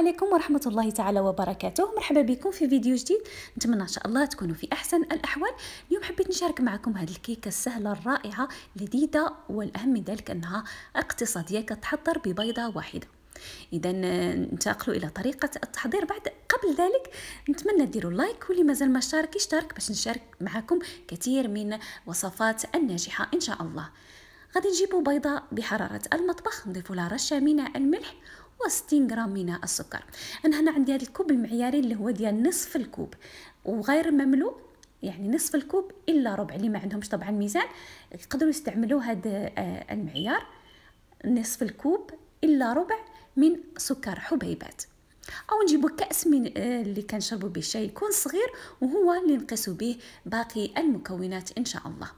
عليكم ورحمة الله تعالى وبركاته. مرحبا بكم في فيديو جديد. نتمنى ان شاء الله تكونوا في احسن الاحوال. اليوم حبيت نشارك معكم هذه الكيكه السهله الرائعه لذيذه، والاهم من ذلك انها اقتصاديه كتحضر ببيضه واحده. اذا ننتقلوا الى طريقه التحضير. قبل ذلك نتمنى ديروا لايك، واللي مازال ما اشترك يشترك باش نشارك معكم كثير من وصفات الناجحه ان شاء الله. غادي نجيبوا بيضه بحراره المطبخ، نضيفوا لها رشه من الملح و60 غرام من السكر. انا هنا عندي هذا الكوب المعياري اللي هو ديال نصف الكوب وغير مملوء، يعني نصف الكوب الا ربع. اللي ما عندهمش طبعا ميزان يقدروا يستعملوا هذا المعيار، نصف الكوب الا ربع من سكر حبيبات. او نجيبوا كاس من اللي كنشربوا به الشاي، يكون صغير وهو اللي نقيسوا به باقي المكونات ان شاء الله.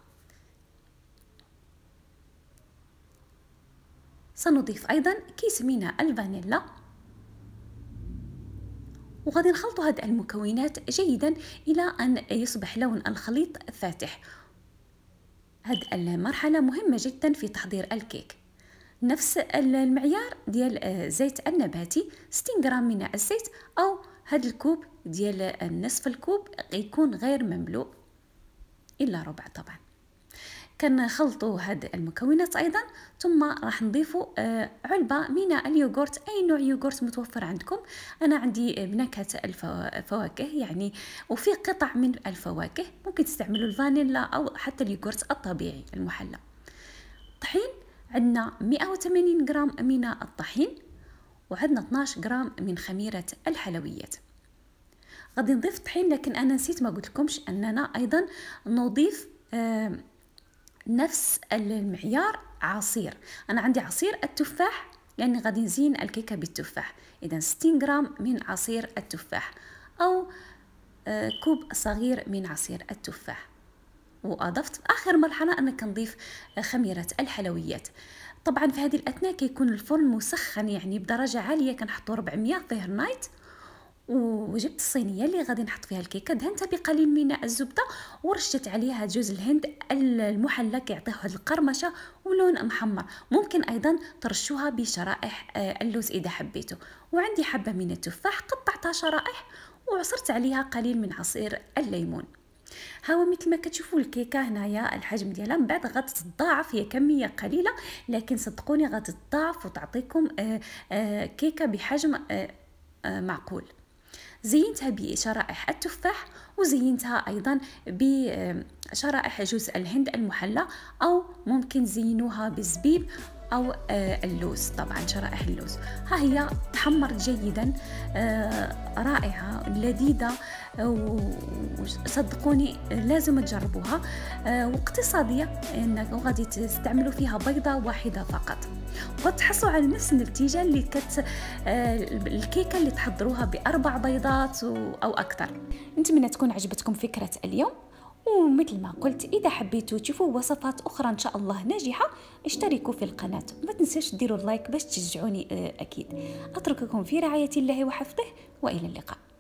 سنضيف ايضا كيس من الفانيلا، وغادي نخلط هذه المكونات جيدا الى ان يصبح لون الخليط فاتح. هذه المرحله مهمه جدا في تحضير الكيك. نفس المعيار ديال زيت النباتي، 60 غرام من الزيت، او هذا الكوب ديال نصف الكوب يكون غير مملوء الا ربع. طبعا كنخلطوا هاد المكونات ايضا، ثم راح نضيفوا علبه من اليوغورت، اي نوع يوغورت متوفر عندكم. انا عندي بنكهه الفواكه يعني، وفي قطع من الفواكه، ممكن تستعملوا الفانيلا او حتى اليوغورت الطبيعي المحلى. طحين، عندنا 180 غرام من الطحين، وعندنا 12 غرام من خميره الحلويات. غادي نضيف طحين، لكن انا نسيت ما قلت لكمش اننا ايضا نضيف نفس المعيار عصير. انا عندي عصير التفاح لاني غادي نزين الكيكه بالتفاح، اذا 60 غرام من عصير التفاح، او كوب صغير من عصير التفاح. واضفت في اخر مرحله انا كنضيف خميره الحلويات. طبعا في هذه الاثناء كيكون الفرن مسخن يعني بدرجه عاليه، كنحطوا 400 فهرنايت. وجبت الصينيه اللي غادي نحط فيها الكيكه، دهنتها بقليل من الزبده ورشت عليها جوز الهند المحلى كيعطيه واحد القرمشه ولون محمر. ممكن ايضا ترشوها بشرائح اللوز اذا حبيتوا. وعندي حبه من التفاح قطعتها شرائح وعصرت عليها قليل من عصير الليمون. هاو مثل ما كتشوفوا الكيكه هنايا الحجم ديالها من بعد غادي تتضاعف، هي كميه قليله لكن صدقوني غادي تتضاعف وتعطيكم كيكه بحجم معقول. زينتها بشرائح التفاح، وزينتها ايضا بشرائح جوز الهند المحلى، او ممكن زينوها بالزبيب او اللوز، طبعا شرائح اللوز. ها هي تحمرت جيدا، رائعه لذيذه، وصدقوني لازم تجربوها، واقتصاديه انه غادي تستعملوا فيها بيضه واحده فقط، وتحصلوا على نفس النتيجه اللي الكيكه اللي تحضروها باربع بيضات او اكثر. نتمنى تكون عجبتكم فكره اليوم، ومثل ما قلت اذا حبيتوا تشوفوا وصفات اخرى ان شاء الله ناجحه اشتركوا في القناه، ما تنساش ديروا اللايك باش تشجعوني اكيد. اترككم في رعايه الله وحفظه، والى اللقاء.